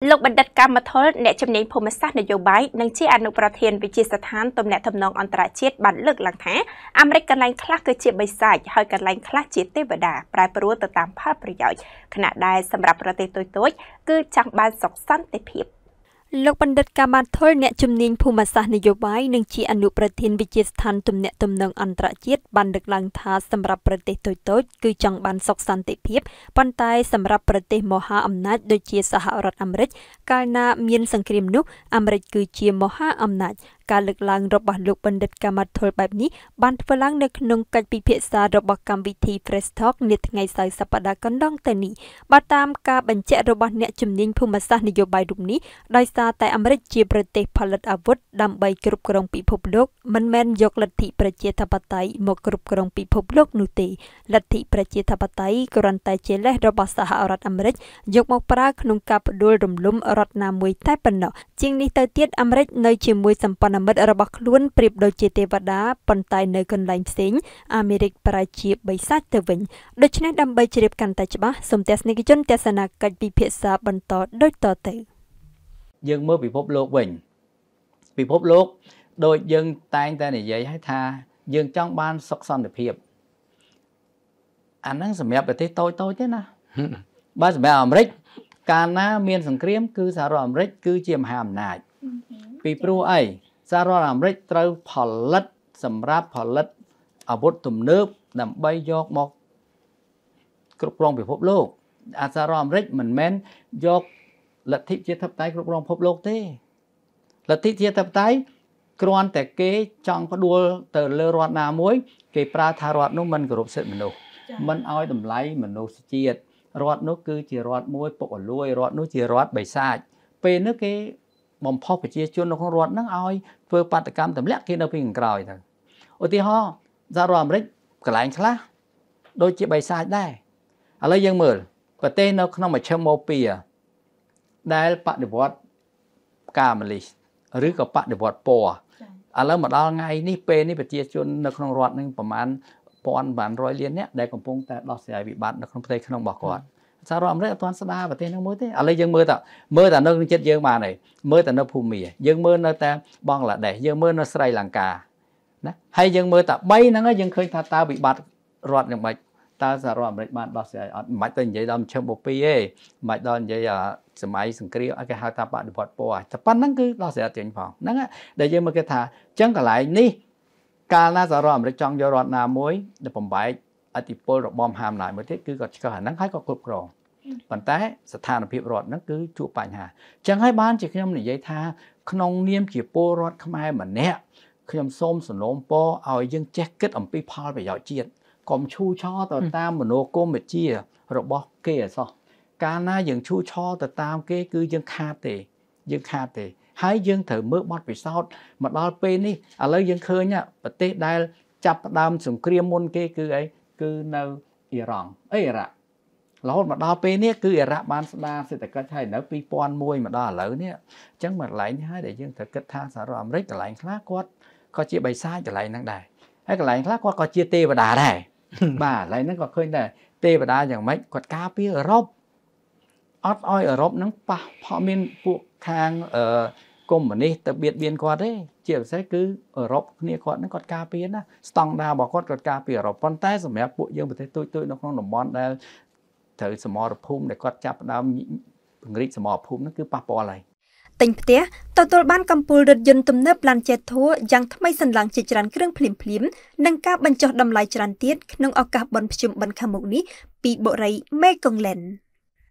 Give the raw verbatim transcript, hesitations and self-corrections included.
លោកបណ្ឌិតកម្មថុលអ្នកជំនាញភូមិសាស្ត្រនយោបាយនិងជាអនុប្រធានវិទ្យាស្ថានទំនាក់ទំនងអន្តរជាតិបានលើកឡើងថាអាមេរិកកន្លែងខ្លះគឺជាបិសាចហើយកន្លែងខ្លះជាទេវតាប្រែប្រួលទៅតាមផលប្រយោជន៍ខណៈដែលសម្រាប់ប្រទេសតូចៗគឺចង់បានសុខសន្តិភាពលោកបណ្ឌិតកម្មថុលអ្នកជំនាញភូមិសាស្ត្រនយោបាយនិងជាអនុប្រធានវិទ្យាស្ថានទំនាក់ទំនងអន្តរជាតិបានលើកឡើងថាសម្រាប់ប្រទេសតូចៗគឺចង់បានសុខសន្តិភាពប៉ុន្តែសម្រាប់ប្រទេសមហាអំណាចដូចជាសហរដ្ឋអាមេរិកកាលណាមានសង្គ្រាមនោះអាមេរិកគឺជាមហាអំណាចការលើកឡើងរបស់លោកបណ្ឌិតកម្មថុលបែបនេះបានធ្វើឡើងនៅក្នុងកិច្ចពិភាក្សារបស់កម្មវិធី Fresh Talk នាថ្ងៃសៅរ៍សប្តាហ៍កន្លងទៅនេះបើតាមការបញ្ជាក់របស់អ្នកជំនាញភូមិសាស្ត្រនយោបាយរូបនេះដោយសារតែអាមេរិកជាប្រទេសផលិតអាវុធដើម្បីគ្រប់គ្រងពិភពលោកមិនមែនយកលទ្ធិប្រជាធិបតេយ្យមកគ្រប់គ្រងពិភពលោកនោះទេលទ្ធិប្រជាធិបតេយ្យគ្រាន់តែជាលេសរបស់សហរដ្ឋអាមេរិកយកមកប្រើក្នុងការផ្ដួលរំលំរដ្ឋណាមួយតែប៉ុណ្ណោះជាងនេះទៅទៀតអាមេរិកនៅជាមួយសម្ព័ន្ធមិត្តរបស់ខ្លួនប្រៀបដូចជាទេវតាប៉ុន្តែនៅកន្លែងផ្សេងអាមេរិកប្រែជាបិសាចទៅវិញដូច្នេះដើម្បីជ្រាបកាន់តែច្បាស់សូមទស្សនិកជនទស្សនាកិច្ចពិភាក្សាបន្តដូចតទៅយើងមើលពិភពលោកវិញពិភពលោកដូចយើងតែងតែនិយាយឲ្យថាយើងចង់បានសុខសន្តិភាពអាហ្នឹងសម្រាប់ប្រទេសតូចតូចទេណាបើសម្រាប់អាមេរិកកាលណាមានសង្គ្រាមគឺសហរដ្ឋអាមេរិកគឺជាមហាអំណាចពីព្រោះអីសហរដ្ឋអាមេរិកត្រូវផលិតសម្រាប់ផលិតអាវុធទំនើបដើម្បីយកមកគ្រប់គ្រងពិភពលោកអាសហរដ្ឋអាមេរិកមិនមែនយកលទ្ធិជាធិបតេយ្យគ្រប់គ្រងពិភពលោកទេលទ្ធិជាធិបតេយ្យគ្រាន់តែគេចង់ផ្ដួលទៅលើរដ្ឋណាមួយគេប្រើថារដ្ឋនោះមិនគោរពសិទ្ធិមនុស្សមិនឲ្យតម្លៃមនុស្សជាតិរដ្ឋនោះគឺជារដ្ឋមួយពុករលួយរដ្ឋនោះជារដ្ឋបិសាចពេលនេះគេបំផុសប្រជាជននៅក្នុងរដ្ឋហ្នឹងឲ្យធ្វើបាតកម្មទម្លាក់គេនៅពីខាងក្រោយទៅឧទាហរណ៍សហរដ្ឋអាមេរិកកន្លែងខ្លះដូចជាបិសាចដែរឥឡូវយើងមើលប្រទេសនៅក្នុងមជ្ឈមបូព៌ាដែលបដិវត្តកាម៉ាលីសឬក៏បដិវត្តពណ៌ឥឡូវមកដល់ថ្ងៃនេះពេលនេះប្រជាជននៅក្នុងរដ្ឋនឹងប្រមាណពាន់បានរយលានអ្នកដែលកំពុងតែដោះស្រាយវិបត្តិនៅក្នុងផ្ទៃក្នុងរបស់គាត់សហរដ្ឋអាមេរិកអត់ទាន់ស្ដារប្រទេសហ្នឹងមួយទេឥឡូវយើងមើលតើមើលតែនៅក្នុងចិត្តយើងបានហើយមើលតែនៅភូមាយើងមើលនៅតែបង់ក្លាដេសយើងមើលនៅស្រីលង្កាណាហើយយើងមើលតែបីហ្នឹងហើយយើងឃើញថាតើវិបត្តិរដ្ឋយ៉ាងម៉េចតើសហរដ្ឋអាមេរិកបានដោះស្រាយអត់មិនបាច់ទៅនិយាយដល់មជ្ឈមបូព៌ាទេមិនបាច់ដល់និយាយសម័យសង្គ្រាមគេហៅថាបដិវត្តពណ៌តែប៉ុណ្្នឹងគឺដោះស្រាយចេញផងហ្នឹងដែលយើងមើលគេថាអញ្ចឹងកន្លែងនេះកាលណាសហរដ្ឋអាមេរិកចង់យករដ្ឋណាមួយទៅបំបែកអធិបុលរបស់មហាអំណាចមួយទៀតគឺគាត់ឆ្កឹះអាហ្នឹងហើយក៏គ្រប់គ្រងប៉ុន្តែស្ថានភាពរដ្ឋហ្នឹងគឺជួបបញ្ហាអញ្ចឹងហើយបានជាខ្ញុំនិយាយថាក្នុងនាមជាពលរដ្ឋខ្មែរម្នាក់ខ្ញុំសូមសនំពរឲ្យយើងចេះគិតអំពីផលប្រយោជន៍ជាតិកុំឈូឆរទៅតាមមនោគមវិជ្ជារបស់គេអសោះកាលណាយើងឈូឆរទៅតាមគេគឺយើងខាតទេយើងខាតទេហើយយើងត្រូវមើលបទពិសោធន៍មកដល់ពេលនេះឥឡូវយើងឃើញប្រទេសដែលចាប់ផ្ដើមសង្គ្រាមមុនគេគឺអីគឺនៅអ៊ីរ៉ង់អីអ៊ីរ៉ាក់រហូតមកដល់ពេលនេះគឺអ៊ីរ៉ាក់បានស្ដារសេដ្ឋកិច្ចហើយនៅពីរពាន់មួយមកដល់ឥឡូវនេះអញ្ចឹងមកកន្លែងនេះហើយដែលយើងត្រូវគិតថាសហរដ្ឋអាមេរិកកន្លែងខ្លះគាត់ក៏ជាបិសាចកន្លែងហ្នឹងដែរហើយកន្លែងខ្លះគាត់ក៏ជាទេវតាដែរបាទកន្លែងហ្នឹងក៏ឃើញដែរទេវតាយ៉ាងម៉េចគាត់ការពារអឺរ៉ុបអត់ឲ្យអឺរ៉ុបហ្នឹងប៉ះផលមានពួកខាងអឺកុម្មុយនីសទៅបៀតបៀនគាត់ទេជាពិសេសគឺអឺរ៉ុបគ្នាគាត់ហ្នឹងគាត់ការពារណាស្តង់ដាររបស់គាត់គាត់ការពារអឺរ៉ុបប៉ុន្តែសម្រាប់ពួកយើងប្រទេសទូចៗនៅក្នុងតំបន់ដែលត្រូវសមរភូមិដែលគាត់ចាប់ផ្ដើមពង្រីកសមរភូមិហ្នឹងគឺប៉ះពាល់ហើយទិញផ្ទះទទួលបានកំពូលរថយន្តទំនើបឡានជេតធัวយ៉ាងថ្មីសន្លងជាច្រើនគ្រឿងភ្លាមភ្លាមនិងការបញ្ចុះតម្លៃច្រើនទៀតក្នុងឱកាសបុណ្យភ្ជុំបិណ្ឌខាងមុខនេះពីបុរីមេកុងឡែន